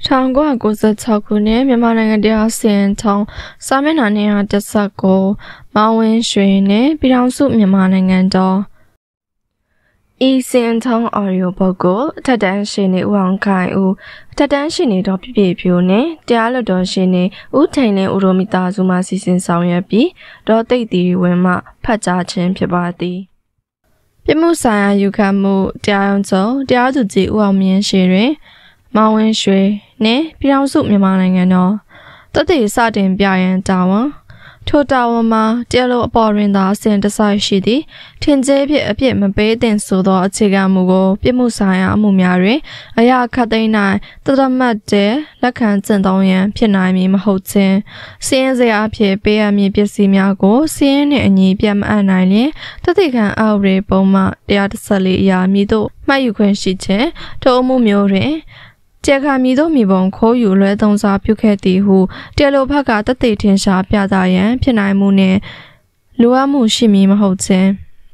长瓜故事草古年，မြန်မာနိုင်ငံတရားစီရင်ထုံးစာမျက်နှာ219မောင်ဝင်းရွှေနဲ့ပြည်ထောင်စုမြန်မာနိုင်ငံတော်ဤစီရင်ထုံးအော်ဒီယိုဘုတ်ကိုထက်တန်းရှင်နေဦးအောင်ခိုင်ဦးထက်တန်းရှင်နေတော်ပြပြဖြိုးနဲ့တရားလွတ်တော်ရှင်နေဦးထိန်လင်းဦးတို့မိသားစုမှစီစဉ်ဆောင်ရွက်ပြီးဒေါ်သိပ်တီဝင်းမှဖတ်ကြားခြင်းဖြစ်ပါသည်ပြမှုဆိုင်ရာယူခံမှုတရားရုံးချုပ်တရားသူကြီးဦးအောင်မြင့်ရှိတွင်မောင်ဝင်းရွှေနဲ့ပြည်ထောင်စုမြန်မာနိုင်ငံတော်တတိစတင်ပြရန်တာဝန်ထိုတာဝန်မှာတရားလိုအပေါ်တွင်သာအစဉ်တစိုက်ရှိသည်ထင်ကြေးဖြင့်အပြစ်မပေးသင့်ဆိုသောအခြေခံမူကိုပြစ်မှုဆိုင်ရာအမှုများတွင်အရာခတ်သိမ်း၌တရမတ်တဲ့လက်ခံကျင့်သုံးရန်ဖြစ်နိုင်မည်မဟုတ်ခြင်းစီးရင်စရာအဖြစ်ပေးအပ်မည်ပစ္စည်းများကိုစီးရင်နှင့်အညီပြန်မအပ်နိုင်လျင်တတိခံအောက်ရေပုံမှ114အရာမည်သို့မှတ်ယူခွင့်ရှိခြင်းထိုအမှုမျိုးတွင်ကျေခါမီတို့မိဘုံခိုးယူလွဲသုံးစားပြုခဲ့သည်ဟုတရားလိုဘက်ကတသိထင်ရှားပြသရန်ဖြစ်နိုင်မှုနှင့်လိုအပ်မှုရှိမည်မဟုတ်ခြင်း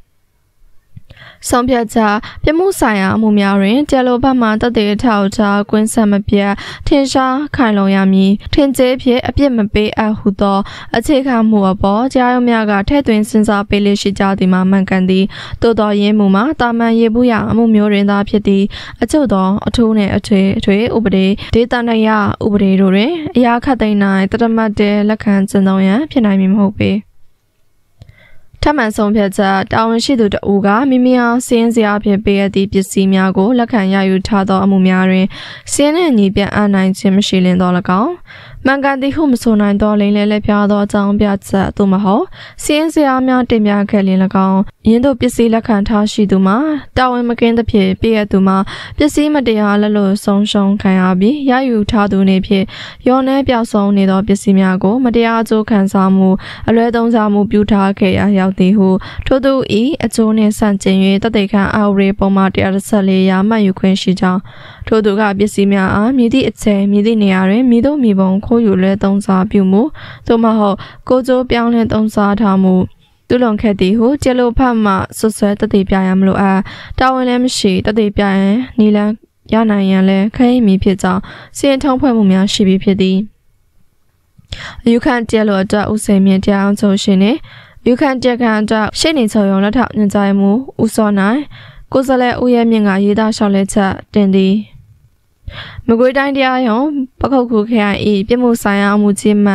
ဆောင်ဖြတ်ချက်ပြမှုဆိုင်ရာအမှုများတွင်တရားလိုဘက်မှတသိအထောက်အထားကွင်းဆက်မပြတ်ထင်ရှားခိုင်လုံရမည်ထင်ကြေးဖြင့်အပြစ်မပေးအပ်ဟုသောအခြေခံမှုအပေါ်ကြားရုံးများကထည့်သွင်းစဉ်းစားပေးလေ့ရှိကြသည်မှာမှန်ကန်သည်သို့သောရင်းမှုမှာတာမန်ရေဘူးရအမှုမျိုးတွင်သာဖြစ်သည်အကျုပ်သောအထူးနှင့်အထွေဥပဒေဒေသနယဥပဒေတို့တွင်အရာခတ်သိမ်း၌တရမတ်တဲ့လက်ခံကျင့်သုံးရန်ဖြစ်နိုင်မည်မဟုတ်ပေထမှန်ဆုံးဖြတ်ချက်တာဝန်ရှိသူတဦးကမိမိအားစီးရင်စရာဖြင့်ပေးအပ်သည့်ပစ္စည်းများကိုလက်ခံရယူထားသောအမှုများတွင်စီးရင်နှင့်ညီပြန်အပ်နိုင်ခြင်းမရှိလင်သော၎င်းမှန်ကန်သည်ဟုမဆိုနိုင်သောလိမ်လည်လက်ပြသောအကြောင်းပြချက်သို့မဟုတ်စီးရင်စရာများတင်ပြခဲ့လင်၎င်းယင်းတို့ပစ္စည်းလက်ခံထားရှိသူမှာတာဝန်မကင်းသဖြင့်ပေးအပ်သူမှာပစ္စည်းမတရားလက်လို့ဆုံးရှုံးခံရပြီးရယူထားသူနေဖြင့်ရောနှဲပြောက်ဆုံးနေသောပစ္စည်းများကိုမတရားအကျိုးခံစားမှုအလွဲသုံးစားမှုပြုထားခဲ့ရာရောက်သည်ဟုထို့သူ၏အကျိုးနှင့်ဆန့်ကျင်၍တသိခံအောက်ရေပုံမှ114ရာမှတ်ယူခွင့်ရှိကြောင်းထို့သူကပစ္စည်းများအားမြည်သည့်အချိန်မြည်သည့်နေရာတွင်မြည်သောမိဘုံခိုးယူလွဲသုံးစားပြုမှုသို့မဟုတ်ကိုကျိုးပြောင်းလဲသုံးစားထားမှုသူလွန်ခဲ့သည်ဟုကျေလိုဖတ်မှဆွဆွဲတသိပြရန်မလိုအပ်တာဝန်လည်းမရှိတသိပြရန်နီလန်းရနိုင်ရန်လည်းခရီးမီဖြစ်ကြောင်းစီရင်ထုံးဖွဲ့မှုများရှိပြီးဖြစ်သည်အယူခံကျေလိုအတွက်ဦးစိန်မြင့်တရားအောင်ချုပ်ရှင်နှင့်ယူခံကြခံအတွက်ရှေ့နေချုပ်ရုံလက်ထောက်ညွှန်ကြားမှုဦးစောနိုင်ကိုယ်စားလှယ်ဦးရဲမြင့်ကရေးသားလျှောက်လဲချက်တင်သည်မကွေးတိုင်းတရားရုံးပခုတ်ခုခရိုင်၏ပြမှုဆိုင်ရာအမှုကြီးမှ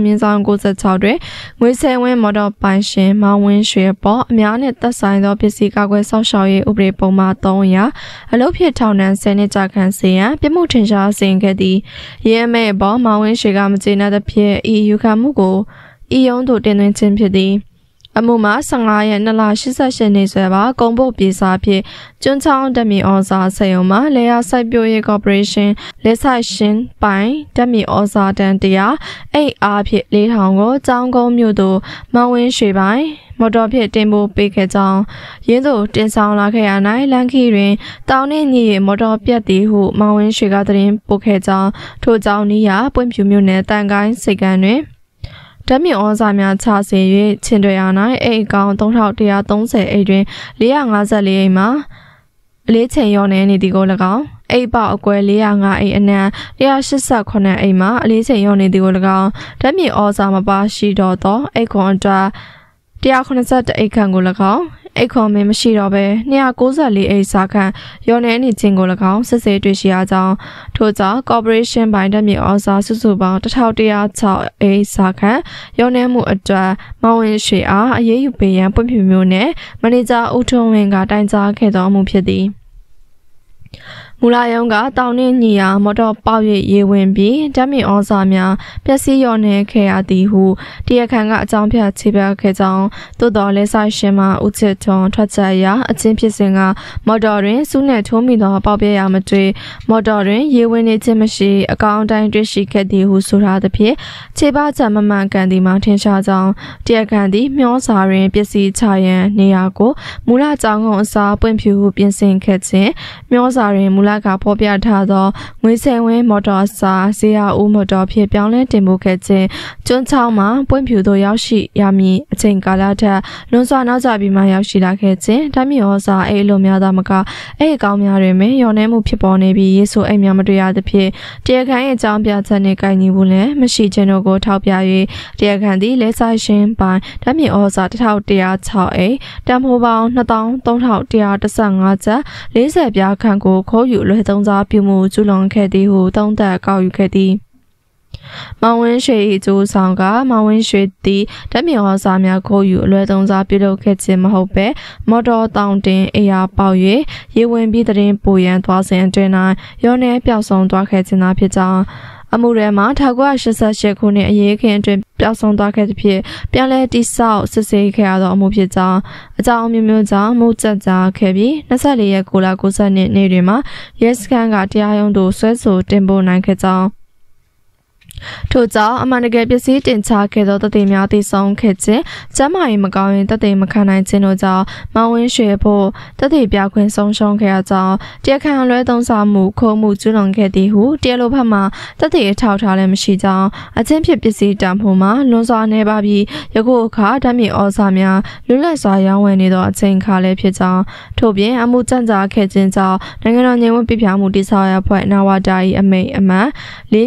6/96တွင်ငွေ10ဝင်းမော်တော်ပိုင်ရှင်မောင်ဝင်းရွှေပေါ်အများနှင့်သက်ဆိုင်သောပစ္စည်းကာကွယ်စောင့်ရှောက်ရေးဥပဒေပုံမှန်3ရာအလုပ်ဖြစ်ထောင်ဒဏ်10နှစ်ကြာခံစေရန်ပြမှုထင်ရှားစေခဲ့သည်ရဲမဲ့ပေါ်မောင်ဝင်းရွှေကမကျေနပ်သဖြင့်ဤယူခံမှုကိုဤရုံးသို့တင်သွင်းခြင်းဖြစ်သည်အမှုမှာ15ရက်2လ88နှစ်ဆွဲပါကုံပုတ်ပြေစာဖြင့်ကျွန်းချောင်းဓာတ်မြေဩဇာစက်ရုံမှာလေယာစိုက်ပျိုးရေးကော်ပိုရေးရှင်းလက်ဆိုင်ရှင်ပိုင်ဓာတ်မြေဩဇာတန်100အိတ်အားဖြင့်4000ကိုကျောင်းကုန်းမြို့သို့မောင်ဝင်းရွှေပိုင်မော်တော်ဖြင့်တင်ပို့ပေးခဲ့ကြောင်းရင်းသို့တင်ဆောင်လာခဲ့ရ၌လန်ခီတွင်တောင်နှင့်ညီ၏မော်တော်ပြတ်သည်ဟုမောင်ဝင်းရွှေကသတင်းပို့ခဲ့ကြောင်းထို့ကြောင့်နီးရပွင့်ဖြူမြို့နယ်တန်ကိုင်းစိတ်ကမ်းတွင်ဓာတ်မြေဩဇာများချစေ၍ချင်းတွေအား၌အိတ်အကောင်3130အိတ်တွင်454အိတ်မှာအလေးချိန်ရောနေသည်ကို၎င်းအိတ်ပေါက်အကွဲ405အိတ်အနံ188အိတ်မှာအလေးချိန်ရောနေသည်ကို၎င်းဓာတ်မြေဩဇာမပါရှိတော့သောအိတ်ခွန်အတွက်181အိတ်ခန့်ကို၎င်းအိတ်ခွန်မင်းမရှိတော့ဘဲ294အိတ်စာခန့်ရောနေနေခြင်းကို၎င်းစစ်ဆေးတွေ့ရှိရကြောင်းထို့ကြောင့် Corporation ဘိုင်းဓာတ်မြေဩဇာစုစုပေါင်း1106အိတ်စာခန့်ရောနေမှုအတွက်မောင်ဝင်းရွှေအားအရေးယူပေးရန်ပွင့်ဖြူမျိုးနဲ့မန်နေဂျာဦးထွန်းဝင်းကတိုင်ကြားခဲ့သောမှုဖြစ်သည်မူလာယုံကတောင်နှင့်ညီရာမော်တော်ပေါက်၍ရေဝင်ပြီးဓာတ်မြေဩဇာများပျက်စီးရောနေခဲ့ရသည်ဟုတရားခံကအကြောင်းပြချေပခဲ့ကြောင်းသို့တော်လဲဆိုင်ရှင်မှဦးချစ်ထွန်းထွက်ချက်အရအချင်းဖြစ်စဉ်ကမော်တော်တွင်စုနှင့်ထိုးမိသောပေါက်ပြဲရာမတွေ့မော်တော်တွင်ရေဝင်နေခြင်းမရှိအကောင်အတိုင်းတွေ့ရှိခဲ့သည်ဟုဆိုထားသဖြင့်ခြေပချက်မမှန်ကန်သည်မှာထင်ရှားကြောင်းတရားခံသည်မျောစာတွင်ပစ္စည်းချရန်နေရာကိုမူလကြောင်းကုန်အစားပွင့်ဖြူဟုပြင်ဆင်ခဲ့ခြင်းမျောစာတွင်မူလကပေါ်ပြထားသောငွေစင်ဝင်းမော်တော်စာဇေယဦးမော်တော်ဖြစ်ပြောင်းလဲတင်ပို့ခဲ့ခြင်းကျွန်းချောင်းမှာပွင့်ဖြူသို့ရောက်ရှိရမည်အချိန်ကာလထက်လွန်စွာနောက်ကျပြီးမှရောက်ရှိလာခဲ့ခြင်းဓာတ်မြေဩဇာအဲ့လိုများသာမကအဲ့အကောင်းများတွင်ရော်နေမှုဖြစ်ပေါ်နေပြီးယေရှုအိမ်များမတွေ့ရသဖြင့်တရားခံ၏အကြောင်းပြချက်နှင့်ကိုင်ညီဘူးလည်းမရှိခြင်းတို့ကိုထောက်ပြ၍တရားခံသည်လဲဆိုင်ရှင်ပိုင်ဓာတ်မြေဩဇာ1106အိတန်ဖိုးပေါင်း23,115ကျပ်40ပြားခန့်ကိုခိုးယူလွှဲသုံးစားပြုမှုကျူးလွန်ခဲ့သည်ဟုသုံးသပ်ကောက်ယူခဲ့သည်မောင်ဝင်းရွှေ၏ကျိုးဆောင်ကမောင်ဝင်းရွှေသည်ဓာတ်မြေဩဇာများခိုးယူအလွဲသုံးစားပြုလုပ်ခဲ့ခြင်းမဟုတ်ပဲမော်တော်တောင်တင်အရာပေါက်၍ရေဝင်ပြီးတရင်ပိုရန်သွားစဉ်အတွင်း၌ရောနေပျောက်ဆုံးသွားခဲ့ခြင်းသာဖြစ်ကြောင်းအမှုရဲမှာ1988ခုနှစ်အရေးခင်အတွင်းပျောက်ဆုံးသွားခဲ့သဖြင့်ပြန်လည်တိဆောက်စစ်ဆေးခဲ့ရသောအမှုဖြစ်ကြောင်းအကြောင်းမျိုးမျိုးကြောင့်မှုကျကြခဲ့ပြီး24ရက်9လ90နှစ်နေ့တွင်မှရဲစခန်းကတရားရုံးသို့ဆွဲဆိုတင်ပို့နိုင်ခဲ့ကြောင်းထို့ကြောင့်အမှန်တကယ်ပစ္စည်းတင်ချခဲ့သောတသက်များသိဆုံးခဲ့ခြင်းကျမ်းမာရေးမကောင်းရင်တသက်မခံနိုင်ခြင်းတို့ကြောင့်မောင်ဝင်းရွှေဖို့တသက်ပြခွင့်ဆုံးရှုံးခဲ့ရကြောင်းတရားခံလွဲသုံးစားမှုခိုးမှုကျူးလွန်ခဲ့သည်ဟုတရားလိုဘက်မှတသက်ထောက်ထားလည်းမရှိကြောင်းအချင်းဖြစ်ပစ္စည်းတန်ဖိုးမှာလွန်စွာနေပါပြီးယခုအခါဓာတ်မြေဩဇာများလွတ်လပ်စွာရောင်းဝယ်နေသောအချိန်ခါလည်းဖြစ်ကြောင်းထို့ပြင်အမှုကြံ့ကြာခဲ့ခြင်းကြောင့်နိုင်ငံတော်ငြိမ်ဝှက်ပြပြမှုတိစောက်ရဖွဲ့နာဝတာ၏အမိန့်အမှန်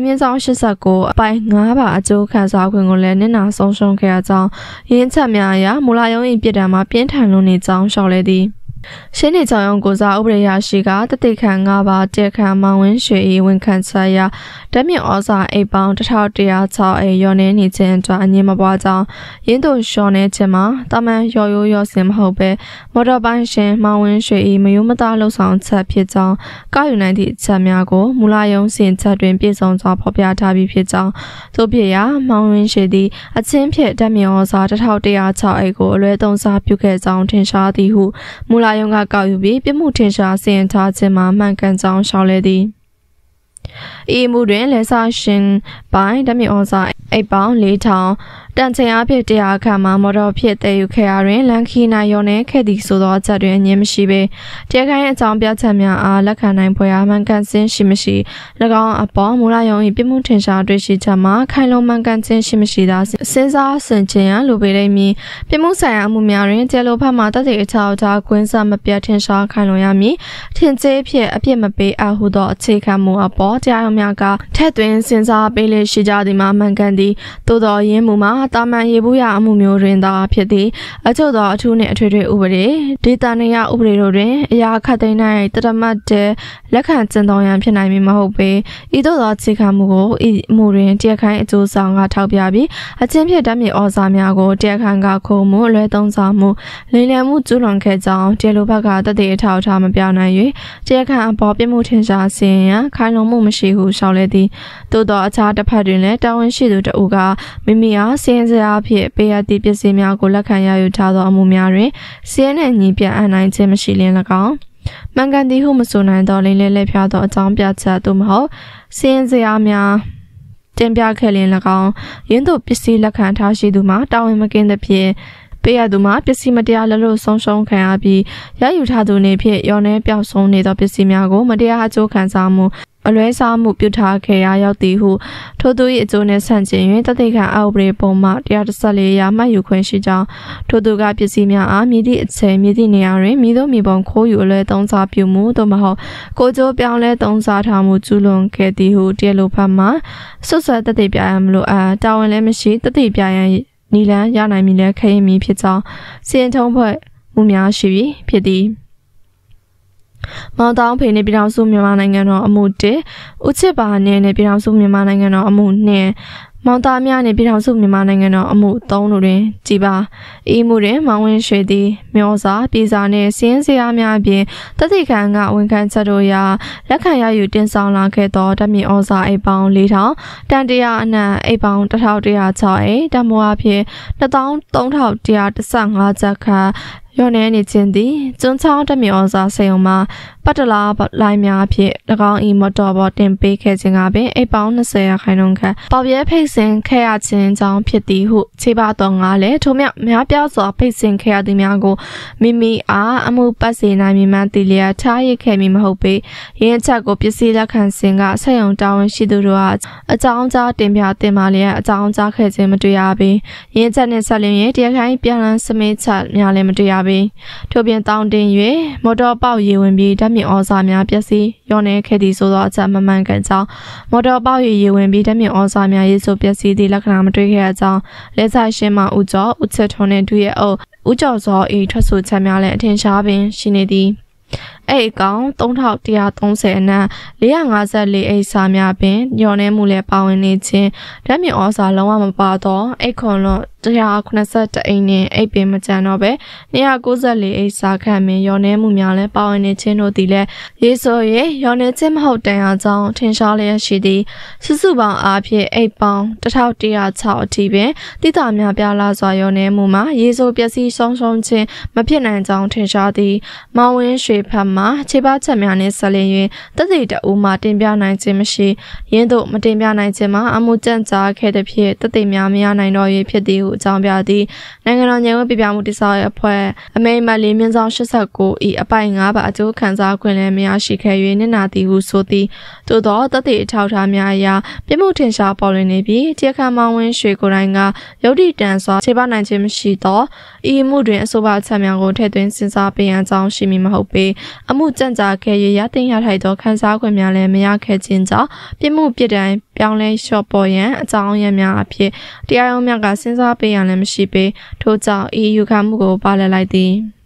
4/89အပိုင်9ပါအကျိုးခံစားခွင့်ကိုလည်းနစ်နာဆုံးရှုံးခဲ့ရကြောင်းရင်းချက်များအရမူလရုံး၏ပြည်ထံမှာပြင်းထန်လွန်းနေကြောင်းရှောက်လဲသည်ရှင်းနေကြောင်ရုံကိုစားဥပဒေရရှိကတတိခံ9ပါတက်ခံမောင်ဝင်းရွှေ၏ဝန်ခံချက်ရဓာတ်မြေဩဇာအိတ်ပေါင်း1106အိရော်နေနေခြင်းအတွက်အငြင်းမပွားကြောင်းရင်းတို့ရှော်နေခြင်းမှာတာမန်ရော်ရိုးရော်စင်မဟုတ်ပဲမော်တော်ပိုင်းရှင်မောင်ဝင်းရွှေ၏မယိုးမသားလှုပ်ဆောင်ချက်ဖြစ်ကြောင်းကောက်ယူနိုင်သည့်အချက်များကိုမူလရုံးစင်ချက်တွင်ပြည့်စုံစွာဖော်ပြထားပြီးဖြစ်ကြောင်းသို့ဖြစ်ရာမောင်ဝင်းရွှေသည်အချင်းဖြစ်ဓာတ်မြေဩဇာ1106အိကိုအလွဲသုံးစားပြုခဲ့ကြောင်းထင်ရှားသည်ဟုမူလရုံးကကောက်ယူပြီးပြမှုထင်ရှားစီရင်ထားခြင်းမှာမှန်ကန်ကြောင်းရှောက်လဲသည်ဤမှုတွင်လဲစာရှင်ပိုင်းဓာတ်မြေဩဇာအိတ်ပေါင်း4000တန်ချိန်အဖြစ်100ခန့်မှာမော်တော်ဖြစ်တည်ယူခဲ့ရာတွင်လန်ခီနိုင်ရော်နေခဲ့သည့်ဆိုသောအချက်တွင်အငြင်းမရှိပေတရားခိုင်အကြောင်းပြချက်များအားလက်ခံနိုင်ဖွယ်မှန်ကန်ခြင်းရှိမရှိ၎င်းအပေါ်မူလရုံး၏ပြမှုထင်ရှားတွေ့ရှိချက်မှာခိုင်လုံမှန်ကန်ခြင်းရှိမရှိသာစဉ်းစားဆင်ခြင်ရန်လိုပေလိမ့်မည်ပြမှုဆိုင်ရာအမှုများတွင်ကျေလိုဖတ်မှတသက်အချောက်ထားကွင်းဆက်မပြတ်ထင်ရှားခိုင်လုံရမည်ထင်ကြေးဖြစ်အပြစ်မပေးအပ်ဟုသောအခြေခံမှုအပေါ်တရားရုံးများကထက်သွင်းစဉ်းစားပေးလေရှိကြသည်မှာမှန်ကန်သည်သို့သောရင်းမှုမှာတာမန်ရေဘူးရအမှုမျိုးတွင်သာဖြစ်သည်အချို့သောအထူးနှင့်အထွေထွေဥပဒေဒေသနေရဥပဒေတို့တွင်အရာခတ်သိမ်း၌တရမတ်တဲ့လက်ခံကျင့်သုံးရန်ဖြစ်နိုင်မည်မဟုတ်ပေဤသို့သောအခြေခံမှုကိုဤမှုတွင်တရားခိုင်အကျိုးဆောင်ကထောက်ပြပြီးအချင်းဖြစ်ဓာတ်မြေဩဇာများကိုတရားခံကခိုးမှုအလွဲသုံးစားမှုလိမ်လည်မှုကျူးလွန်ခဲ့ကြောင်းတရားလိုဘက်ကတသက်အထောက်အထားမပြနိုင်၍တရားခံအပေါ်ပြမှုထင်ရှားစေရန်ခိုင်လုံမှုမရှိဟုရှောက်လဲသည်သို့သောအခြားတစ်ဖက်တွင်လည်းတာဝန်ရှိသူတဦးကမိမိအားစီရင်စရာဖြင့်ပေးအပ်သည့်ပစ္စည်းများကိုလက်ခံရယူထားသောအမှုများတွင်စီရင်နှင့်ညီပြအပ်နိုင်ခြင်းမရှိလျင်၎င်းမှန်ကန်သည်ဟုမဆိုနိုင်သောလိမ်လည်လက်ဖျားသောအကြောင်းပြချက်သို့မဟုတ်စီရင်စရာများတင်ပြခဲ့လျင်၎င်းရင်းတို့ပစ္စည်းလက်ခံထားရှိသူမှာတာဝန်မကင်းသဖြင့်ပေးရသူမှာပစ္စည်းမတရားလက်လို့ဆုံးရှုံးခံရပြီးရယူထားသူနေဖြင့်ရော်နေပျောက်ဆုံးနေသောပစ္စည်းများကိုမတရားအကျိုးခံစားမှုအလွဲစားမှုပြုထားခဲ့ရာရောက်သည်ဟုထိုသူ၏အကျိုးနှင့်ဆန့်ကျင်၍တသက်ခံအောက်ပရိပုံမှ114ရာမှတ်ယူခွင့်ရှိကြောင်းထိုသူကပစ္စည်းများအားမြည်သည့်အချိန်မြည်သည့်နေရာတွင်မိတို့မိဘခိုးယူအလွဲသုံးစားပြုမှုသို့မဟုတ်ကိုကျိုးပြောင်းလဲသုံးစားထားမှုကျူးလွန်ခဲ့သည်ဟုတရားလိုဘက်မှဆွဆွဲတသက်ပြရန်မလိုတာဝန်လည်းမရှိတသက်ပြရန်နီလန်ရနိုင်မည်လည်းခရင်မည်ဖြစ်ကြောင်းစီရင်ထုံးဖွဲ့မှုများရှိပြီးဖြစ်သည်မောင်တောင်ဖေနေပြည်တော်စုမြန်မာနိုင်ငံတော်အမှု1ဦးချစ်ပါနေပြည်တော်စုမြန်မာနိုင်ငံတော်အမှု2မောင်သားများနေပြည်တော်စုမြန်မာနိုင်ငံတော်အမှု3တို့တွင်ကြည်ပါဤမှုတွင်မောင်ဝင်းရွှေသည်မျောစာပြည်စာနှင့်စင်းစရာများအပြင်တသက်ခံကဝန်ခံချက်တို့ရာလက်ခံရယူတင်ဆောင်လာခဲ့သောဓာတ်မြေဩဇာအိတ်ပေါင်း4000တန်တရာအနံအိတ်ပေါင်း1106အိတ်တမောအဖြစ်23,115ကျပ်ခန့်ရော်နေနေခြင်းသည်ကျွန်းချောင်းဓာတ်မြေဩဇာစေုံမှာပပတ်တလားလိုင်းများဖြင့်၎င်း၏မော်တော်ပေါ်တင်ပေးခဲ့ခြင်းကပင်အိတ်ပေါင်း20ရာခိုင်နှုန်းခန့်ပေါပြဲဖိတ်စင်ခဲ့ရခြင်းကြောင့်ဖြစ်သည်ဟုခြေပတော်ငါလည်းထို့မြောက်များပြားစွာဖိတ်စင်ခဲ့ရသည်များကိုမိမိအားအမှုပတ်စေနိုင်မည်မှသိလျက်ထားရခဲ့မည်မဟုတ်ပေရင်းချက်ကိုပစ္စည်းလက်ခံစဉ်ကဆက်ယုံတာဝန်ရှိသူတို့ကအကြောင်းကြားတင်ပြတင်ပါလျက်အကြောင်းကြားခဲ့ခြင်းမတွေ့ရပေရင်းချက်နှင့်ဆက်လျင်တရားခိုင်ပြန်လန်းစမေးချက်များလည်းမတွေ့ရပေထို့ပြင်တောင်းတင်၍မော်တော်ပေါက်ရေဝင်ပြီးဓာတ်မြေဩဇာများပျက်စီးရောနေခဲ့သည်ဆိုသောအချက်မမှန်ကန်ကြောင်းမော်တော်ပေါက်ရေဝင်ပြီးဓာတ်မြေဩဇာများရေဆိုပျက်စီးသည့်လက္ခဏာမတွေ့ခဲ့ကြောင်းလက်ဆိုင်ရှင်းမှဦးကျော်ဦးချစ်ထွန်းနှင့်ဒုရဲ့အုပ်ဦးကျော်စော၏ထွက်ဆိုချက်များလည်းအထင်ရှားပင်ရှိနေသည်အဲ့အကောင်3130အနက်454အိတ်စာများပင်ညော်နေမှုလည်းပါဝင်နေခြင်းဓာတ်မြေဩဇာလုံးဝမပါတော့အိတ်ခွန်လို့181အိတ်နဲ့အိတ်ပင်မကျန်တော့ပဲ294အိတ်စာခန့်ပင်ညော်နေမှုများလည်းပါဝင်နေခြင်းတို့သည်လည်းရေးဆို၍ညော်နေခြင်းမဟုတ်တန်ရာကြောင့်ထင်ရှားလျက်ရှိသည်စုစုပေါင်းအားဖြင့်အိတ်ပေါင်း1106အထိပင်တိတာများပြလာစွာညော်နေမှုမှာရေးဆိုပျက်စီးဆုံးရှုံးခြင်းမဖြစ်နိုင်ကြောင်းထင်ရှားသည်မောင်ဝင်းရွှေဖတ်မှာခြေပချက်များနှင့်ဆက်လျင်တသိတအူမှတင်ပြနိုင်ခြင်းမရှိရင်းတို့မတင်ပြနိုင်ခြင်းမှာအမှုကြန့်ကြာခဲ့တဲ့ဖြစ်တသိများမရနိုင်တော့၍ဖြစ်သည်ဟုအကြောင်းပြသည်နိုင်ငံတော်ညီဝပြပြမှုတိစောရဲ့အဖွဲ့အမိန့်မလေးမြင်းဆောင်89ဤအပိုင်9ပါအကျိုးခံစားခွင့်လည်းမရရှိခဲ့၍နစ်နာသည်ဟုဆိုသည်သို့သောတသိအထောက်ထားများအရာပြမှုထင်ရှားပေါ်လွင်နေပြီးတရားခံမောင်ဝင်းရွှေကိုယ်တိုင်ကရုပ်တည်တန်စွာခြေပနိုင်ခြင်းမရှိသောဤမှုတွင်အဆိုပါချက်များကိုထည့်သွင်းစဉ်းစားပေးရန်ကြောင်းရှိမည်မဟုတ်ပေအမှုကြန့်ကြာခဲ့၍ရသိမ်းရထိုက်သောခန်းစားခွင့်များလည်းမရခဲ့ခြင်းကြောင့်ပြမှုပြစ်ဒဏ်ပြောင်းလဲလျှော့ပေါ်ရန်အကြောင်းရင်းများအဖြစ်တရားရုံးများကစဉ်းစားပေးရန်လည်းမရှိပေထို့ကြောင့်ဤယူခံမှုကိုပါလည်လိုက်သည်